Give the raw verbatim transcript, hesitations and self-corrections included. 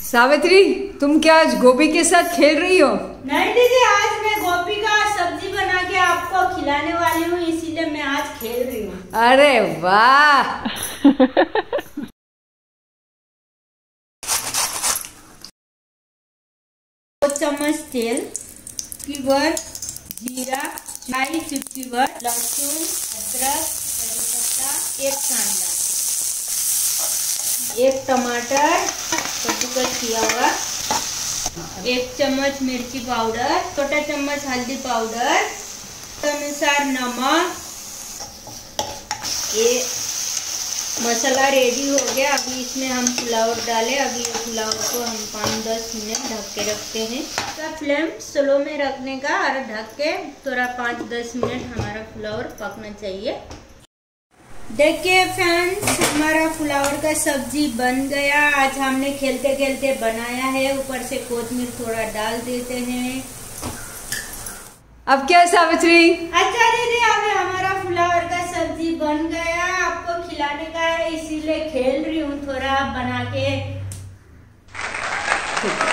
सावित्री, तुम क्या आज गोभी के साथ खेल रही हो? नहीं दीदी, आज मैं गोभी का सब्जी बना के आपको खिलाने वाली हूँ, इसीलिए मैं आज खेल रही हूँ। अरे वाह। दो चम्मच तेल, फिफ्टी वर्ड जीरा, चाय फिफ्टी वर्ड लहसुन, अदरक, करी पत्ता, एक कांदा, एक टमाटर कद्दूकस किया हुआ, एक चम्मच मिर्ची पाउडर, छोटा चम्मच हल्दी पाउडर, अनुसार नमक। ये मसाला रेडी हो गया। अभी इसमें हम फ्लावर डालें। अभी फ्लावर को हम पाँच दस मिनट ढक के रखते हैं। इसका फ्लेम स्लो में रखने का और ढक के थोड़ा पाँच दस मिनट हमारा फ्लावर पकना चाहिए। देखिए फ्रेंड्स, हमारा फ्लावर का सब्जी बन गया। आज हमने खेलते खेलते बनाया है। ऊपर से कोथिमीर थोड़ा डाल देते हैं। अब क्या सावित्री? अच्छा दीदी, अभी हमारा फ्लावर का सब्जी बन गया। आपको खिलाने का है, इसीलिए खेल रही हूँ थोड़ा बना के।